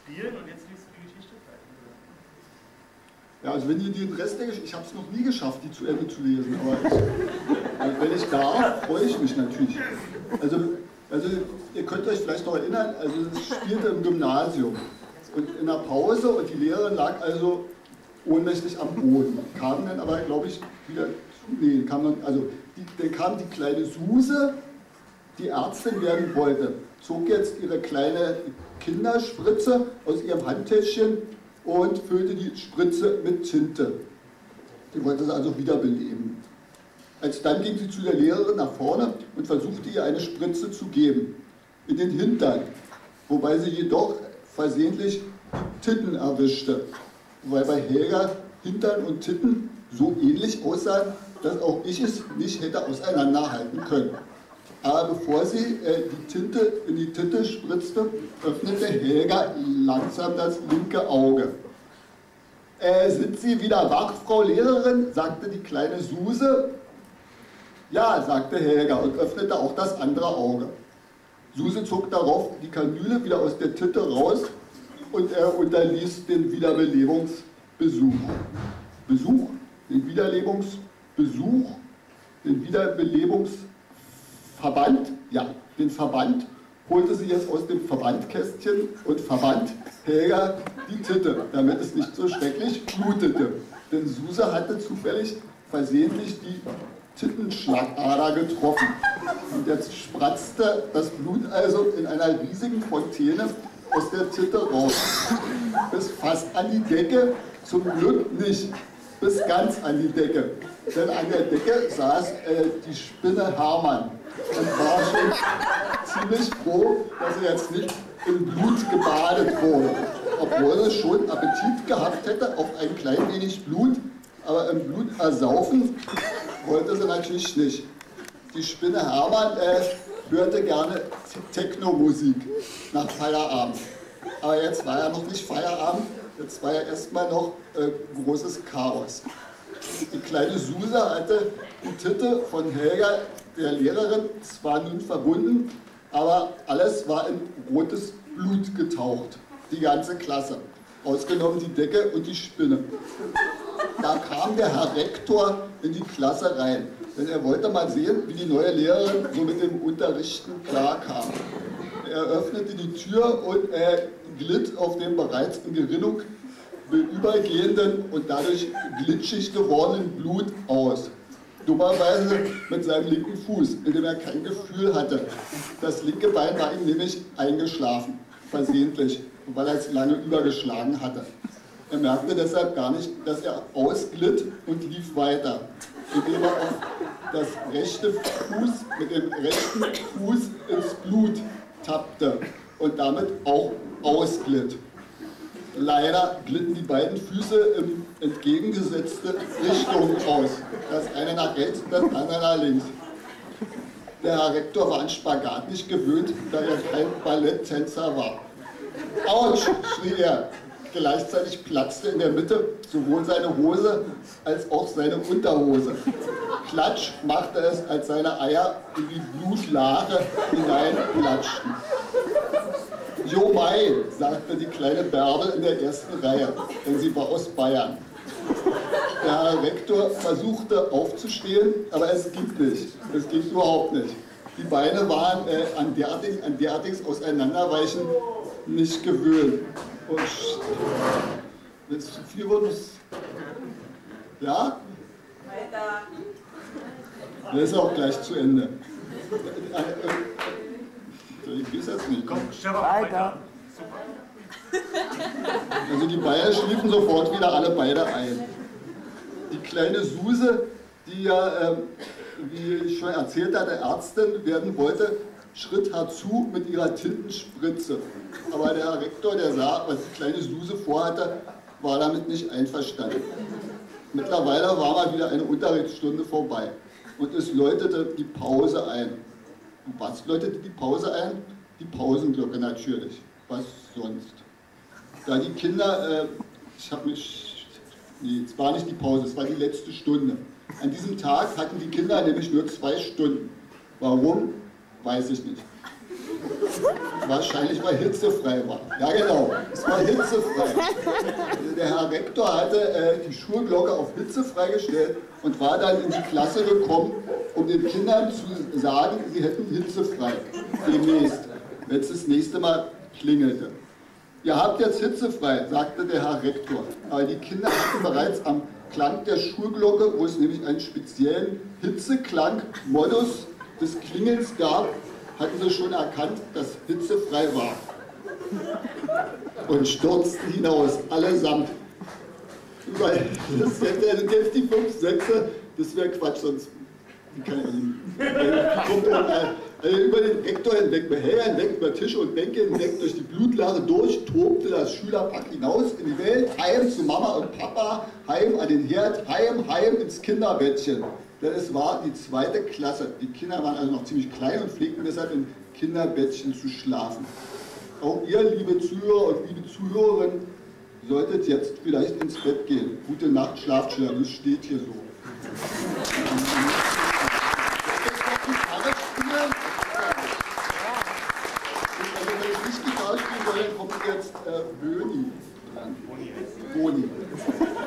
spielen und jetzt liest du die Geschichte fertig. Ja, also wenn ihr den Rest der Geschichte, ich habe es noch nie geschafft, die zu Ende zu lesen, aber wenn ich darf, freue ich mich natürlich. Also ihr könnt euch vielleicht noch erinnern, also es spielte im Gymnasium und in der Pause und die Lehrerin lag also ohnmächtig am Boden. Kam dann aber, glaube ich, wieder, nee, kam dann, also dann kam die kleine Suse, die Ärztin werden wollte, zog jetzt ihre kleine Kinderspritze aus ihrem Handtäschchen und füllte die Spritze mit Tinte. Die wollte sie also wiederbeleben. Dann ging sie zu der Lehrerin nach vorne und versuchte ihr eine Spritze zu geben, in den Hintern, wobei sie jedoch versehentlich Titten erwischte, weil bei Helga Hintern und Titten so ähnlich aussahen, dass auch ich es nicht hätte auseinanderhalten können. Aber bevor sie die Tinte in die Tinte spritzte, öffnete Helga langsam das linke Auge. Sind Sie wieder wach, Frau Lehrerin? Sagte die kleine Suse. Ja, sagte Helga und öffnete auch das andere Auge. Suse zog darauf die Kanüle wieder aus der Tinte raus und er unterließ den Wiederbelebungsbesuch. Den Wiederbelebungsverband, ja, den Verband holte sie jetzt aus dem Verbandkästchen und verband Helga die Titte, damit es nicht so schrecklich blutete. Denn Suse hatte zufällig versehentlich die Tittenschlagader getroffen. Und jetzt spratzte das Blut also in einer riesigen Fontäne aus der Titte raus. Bis fast an die Decke, zum Glück nicht, bis ganz an die Decke. Denn an der Decke saß die Spinne Hermann und war schon ziemlich froh, dass er jetzt nicht im Blut gebadet wurde. Obwohl er schon Appetit gehabt hätte auf ein klein wenig Blut, aber im Blut ersaufen wollte sie natürlich nicht. Die Spinne Hermann hörte gerne Techno-Musik nach Feierabend. Aber jetzt war ja noch nicht Feierabend, jetzt war ja erstmal noch großes Chaos. Die kleine Suse hatte die Titte von Helga, der Lehrerin, zwar nun verbunden, aber alles war in rotes Blut getaucht. Die ganze Klasse. Ausgenommen die Decke und die Spinne. Da kam der Herr Rektor in die Klasse rein, denn er wollte mal sehen, wie die neue Lehrerin so mit dem Unterrichten klarkam. Er öffnete die Tür und er glitt auf dem bereits in Gerinnung übergehenden und dadurch glitschig gewordenen Blut aus. Dummerweise mit seinem linken Fuß, in dem er kein Gefühl hatte. Das linke Bein war ihm nämlich eingeschlafen, versehentlich, weil er es lange übergeschlagen hatte. Er merkte deshalb gar nicht, dass er ausglitt und lief weiter, indem er auf das rechte Fuß mit dem rechten Fuß ins Blut tappte und damit auch ausglitt. Leider glitten die beiden Füße in entgegengesetzte Richtungen aus. Das eine nach rechts, das andere nach links. Der Herr Rektor war an Spagat nicht gewöhnt, da er kein Balletttänzer war. Autsch, schrie er. Gleichzeitig platzte in der Mitte sowohl seine Hose als auch seine Unterhose. Klatsch machte es, als seine Eier in die Blutlache hineinplatschten. Jo Mai, sagte die kleine Bärbe in der ersten Reihe, denn sie war aus Bayern. Der Herr Rektor versuchte aufzustehen, aber es ging nicht. Es ging überhaupt nicht. Die Beine waren an derartiges Auseinanderweichen nicht gewöhnt. Und wenn es zu viel wird, ja? Weiter. Das ist auch gleich zu Ende. Ich weiß jetzt nicht. Komm, weiter. Also die Bayer schliefen sofort wieder alle beide ein. Die kleine Suse, die ja, wie ich schon erzählt hatte, Ärztin werden wollte, schritt herzu mit ihrer Tintenspritze. Aber der Herr Rektor, der sah, was die kleine Suse vorhatte, war damit nicht einverstanden. Mittlerweile war mal wieder eine Unterrichtsstunde vorbei und es läutete die Pause ein. Und was läutete die Pause ein? Die Pausenglocke natürlich. Was sonst? Da die Kinder, nee, es war nicht die Pause, es war die letzte Stunde. An diesem Tag hatten die Kinder nämlich nur 2 Stunden. Warum? Weiß ich nicht. wahrscheinlich weil hitzefrei war. Ja genau, es war hitzefrei. Der Herr Rektor hatte die Schulglocke auf hitzefrei gestellt und war dann in die Klasse gekommen, um den Kindern zu sagen, sie hätten hitzefrei demnächst, wenn es das nächste Mal klingelte. Ihr habt jetzt hitzefrei, sagte der Herr Rektor, aber die Kinder hatten bereits am Klang der Schulglocke, wo es nämlich einen speziellen Hitzeklang-Modus des Klingelns gab, hatten sie schon erkannt, dass hitzefrei war. Und stürzten hinaus, allesamt. Weil das sind jetzt die 5 Sätze, das wäre Quatsch, sonst kann ich über den Rektor hinweg, über Helga hinweg, über Tische und Bänke hinweg, durch die Blutlache durch, tobte das Schülerpack hinaus in die Welt, heim zu Mama und Papa, heim an den Herd, heim ins Kinderbettchen. Denn es war die 2. Klasse. Die Kinder waren also noch ziemlich klein und pflegten deshalb in Kinderbettchen zu schlafen. Auch ihr, liebe Zuhörer und liebe Zuhörerinnen, solltet jetzt vielleicht ins Bett gehen. Gute Nacht, schlaft schön, das steht hier so. Also wenn ich nicht Gitarre spielen soll, dann kommt jetzt Boni. Boni.